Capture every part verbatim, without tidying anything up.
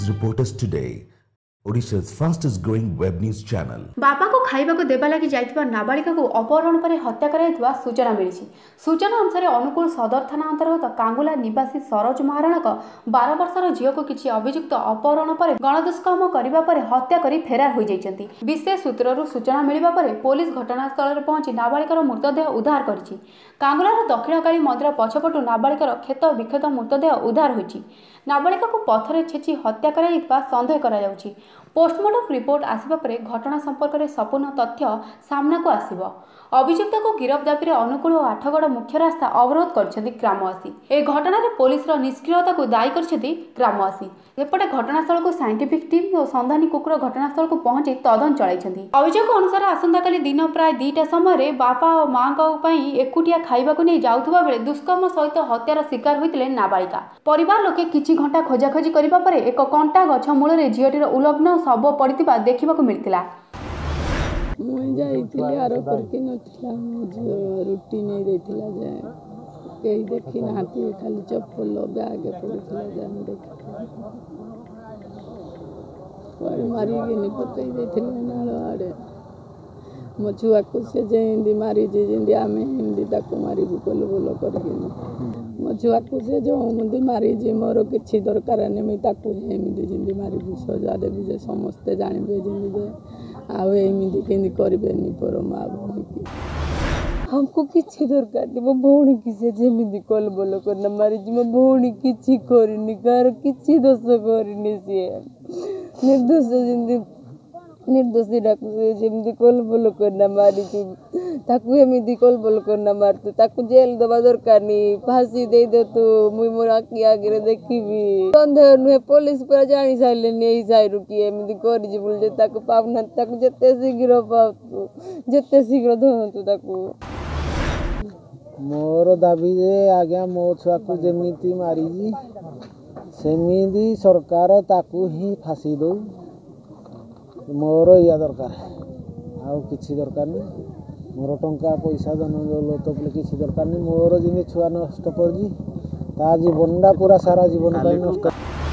is Reporters Today, Odisha's fastest growing web news channel. बापा को खाइबा को देबा लागि जाइतबा नाबालिका को अपहरण पर हत्या कराइतबा सूचना मिली। सूचना अनुसार अनुकूल सदर थाना अंतर्गत कांगुला निवासी सरोज महाराणक बारह वर्षर झील को किसी अभियुक्त अपहरण पर गणदुष्कर्म करने पर हत्या कर फेरार हो जाइछन्ती। विशेष सूत्रରୁ सूचना मिलवा पर पुलिस घटनास्थल में पहुंची नाबालिकार मृतदेह उद्धार करिछि। कांगुलार दक्षिणकाली मंदिर पछपटु नाबालिकार क्षत विक्षत मृतदेह उद्धार होइछि। नाबालिका को पथरे छेची हत्या कराइतबा संदेह करा जाउछि। पोस्टमार्टम रिपोर्ट आसिबा परे घटना संपर्क में संपूर्ण तथ्य सामना को आसिबो। अभियुक्त को गिरफ्त दाबी अनुकूल और आठगड़ मुख्य रास्ता अवरोध करछन्ती ग्रामवासी। ए घटना रे पुलिस रो निष्क्रियता को दायी करछन्ती ग्रामवासी। एपटे घटनास्थल को साइंटिफिक टीम और संधानी कुकुर घटनास्थल को पहुंची तदंत चलाइछन्ती। अभियोग अनुसार आसंताकाली दिन प्राय दुईटा समय बापा और माँ एकुटिया खाइबा को नहीं जाउथबा बेले दुष्कर्म सहित हत्यार शिकार होइतिले नाबालिका। परिवार लोके किछि घंटा खोजाखोजी करिबा परे एक कंटा गछ मूल रे झियटीर उलग्न शव पड़ितिबा देखिबाकू मिलतिला। मुझे जाइए आरो करके नथिला रुटी नहीं देथिला जे कहीं देखी ना खाली चप्पल बैग पड़ता जान देख मारी नहीं पकई देथिला नाल आड़े मो छुआ को से जेंदी मारी जे जेंदी आमे हिंदी ताको मारी बोल बोल करके मो छुआ को से जो मुंदी मारी जे मोर किछि दरकार नै मैं ताको एमिदी जेंदी मारी सजा देबी जे समस्त जानबे जेंदी जे आउ एमिदी केंदी करबेनी पर माँ भौणी हमको किसी दरकार नहीं। मो भौणी किसी जमी कल बोल करना मारी मो भौणी किसी करनी कार किसी दोष करनी सी निर्दोष जमी निर्दोषी डाकू जमी कल बोल करना मारी ताकू एमती कल बोल करना मारतु ताकू जेल दबा दरकार नहीं फांसी दे दे तू मुई मोर आखि आगे देखी सन्देह नुहे पुलिस पूरा जानी सारे यही साइरु किए एमती कर ताकू पाऊना ताकू जिते शीघ्र पाऊ जिते शीघ्र धरतु ताकू मोर दाबी जे आज्ञा मो छुआ को जमीती मारी सेमिदी सरकार ताकू ही फांसी दो मोर या दरकार आउ किसी दरकार नहीं। मोर टंका पैसा धन दौलत बोले किसी दरकार नहीं। मोर जिन छुआ नष्ट कर जीवनटा पूरा सारा जीवन नष्ट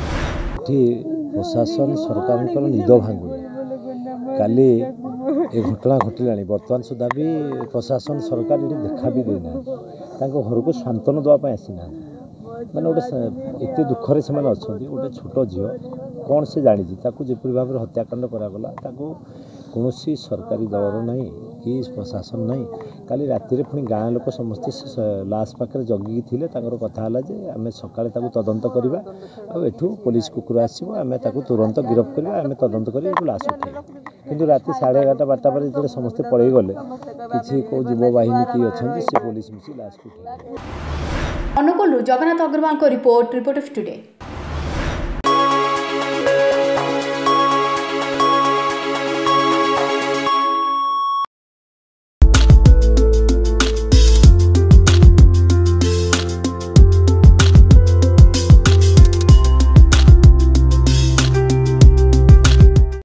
प्रशासन सरकार निद भांगुनी काली ए घटना घटला बर्तमान सुधा भी प्रशासन सरकार ये देखा भी देना घर को सांत्वन देवाई आसीना माने गोटे एत दुखरे से अच्छा गोटे छोट झील कौन से जानी जपरी भाव में हत्याकांड करागला कौन सरकारी दल ना कि प्रशासन ना काली राति पुणी गाँ लोक समस्ते लाश पाखे जगिकी थे कथा आम सका तदंत करवा आठू पुलिस कुकुर आसो आम तुरंत गिरफ्त करवा आम तदंत कर लाश उठे कि राति साढ़े एगारटा बारटा पर जो समस्ते पलि गले किसी कौ युव बाहिनी किए अच्छा से पुलिस मिसी लाश को उठे। अनुकूल जगन्नाथ अग्रवाल को रिपोर्ट रिपोर्टर्स टुडे।